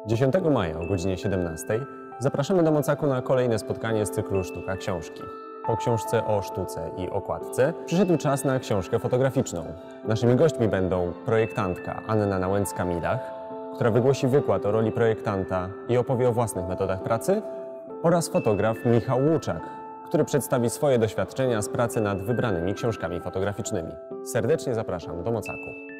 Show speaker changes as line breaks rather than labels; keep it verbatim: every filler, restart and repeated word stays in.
dziesiątego maja o godzinie siedemnastej zapraszamy do Mocaku na kolejne spotkanie z cyklu Sztuka Książki. Po książce o sztuce i okładce przyszedł czas na książkę fotograficzną. Naszymi gośćmi będą projektantka Anna Nałęcka-Midach, która wygłosi wykład o roli projektanta i opowie o własnych metodach pracy, oraz fotograf Michał Łuczak, który przedstawi swoje doświadczenia z pracy nad wybranymi książkami fotograficznymi. Serdecznie zapraszam do Mocaku.